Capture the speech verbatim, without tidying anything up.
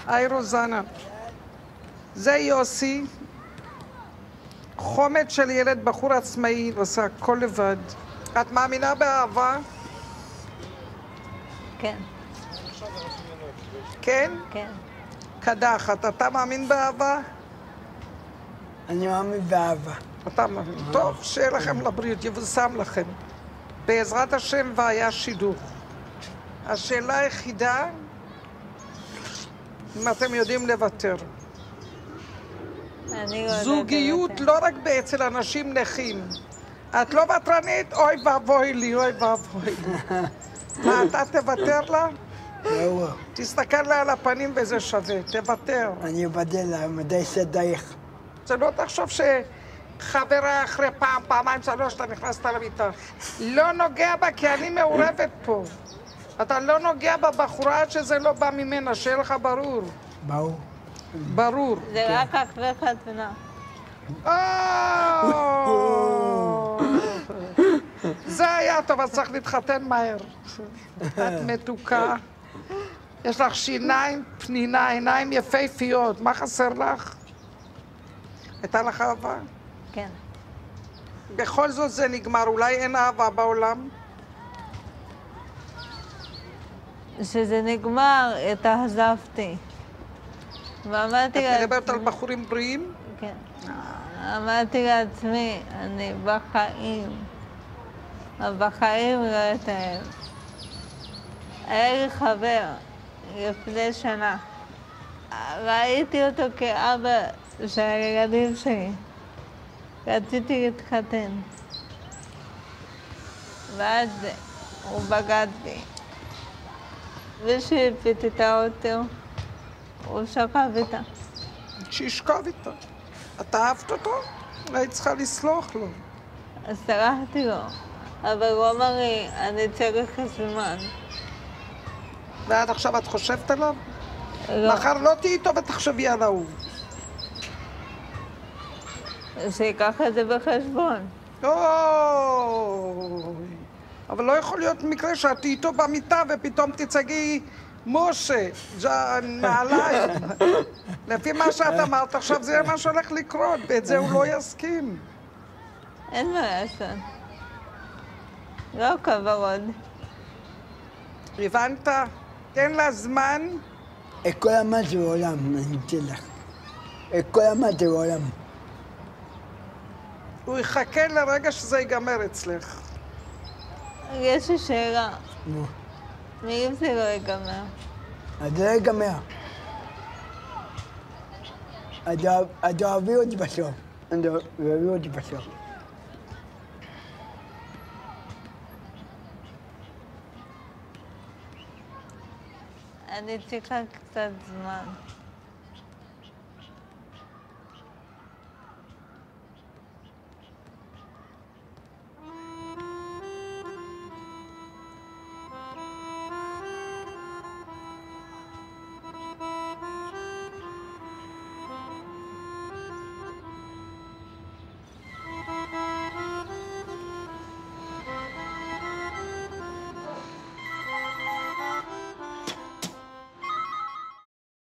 היי רוזנה. זה יוסי, חומד של ילד בחור עצמאי, עושה הכל לבד. את מאמינה באהבה? כן. כן? כן. קדחת, אתה מאמין באהבה? אני מאמין באהבה. אתה מאמין. טוב, שיהיה לכם לבריאות, יבושם לכם. בעזרת השם והיה שידוך. השאלה היחידה, אם אתם יודעים לוותר. אני לא יודעת זוגיות לוותר. לא רק אצל אנשים נכים. את לא ותרנית? אוי ואבוי לי, אוי ואבוי לי. מה, אתה תוותר לה? לא, תסתכל לה על הפנים וזה שווה, תוותר. אני אבדל לה, מדי שדייך. שלא תחשוב שחברה אחרי פעם, פעמיים, שלוש, אתה נכנסת למיטה. לא נוגע בה, כי אני מעורבת פה. אתה לא נוגע בבחורה עד שזה לא בא ממנה, שיהיה לך ברור. ברור. ברור. זה רק אחרי חתונה. זה היה טוב, אז צריך להתחתן מהר. את מתוקה. יש לך שיניים, פנינה, עיניים יפהפיות. מה חסר לך? הייתה לך אהבה? כן. בכל זאת זה נגמר. אולי אין אהבה בעולם? כשזה נגמר, התאכזבתי. ואמרתי את לעצמי... מדברת על בחורים בריאים? כן. אמרתי לעצמי, אני בחיים, בחיים לא אתאהב. היה לי חבר לפני שנה. ראיתי אותו כאבא של הילדים שלי. רציתי להתחתן. ואז הוא בגד בי. ושהיא פיתתה אותו, הוא שכב איתה. שישכב איתה. את אהבת אותו? היית צריכה לסלוח לו. אז סלחתי לו, אבל הוא אמר לי, אני צריך זמן. ועד עכשיו את חושבת עליו? לא, מחר לא תהיי איתו ותחשבי על ההוא. שיקח את זה בחשבון. אוי, אבל לא יכול להיות מקרה שאת תהיי איתו במיטה ופתאום תצגי משה, נעליים. לפי מה שאת אמרת עכשיו זה מה שהולך לקרות, ואת זה הוא לא יסכים. אין מה לעשות. לא כבוד. הבנת? תן לה זמן. את כל המד זה בעולם, אני אתן לך. את כל המד זה בעולם. הוא יחכה לרגע שזה ייגמר אצלך. יש לי שאלה, נו, מי אם זה לא ייגמר? אז זה לא ייגמר. אז אוהבי אותי בסוף. אז אוהבי אותי בסוף. אני צריכה קצת זמן.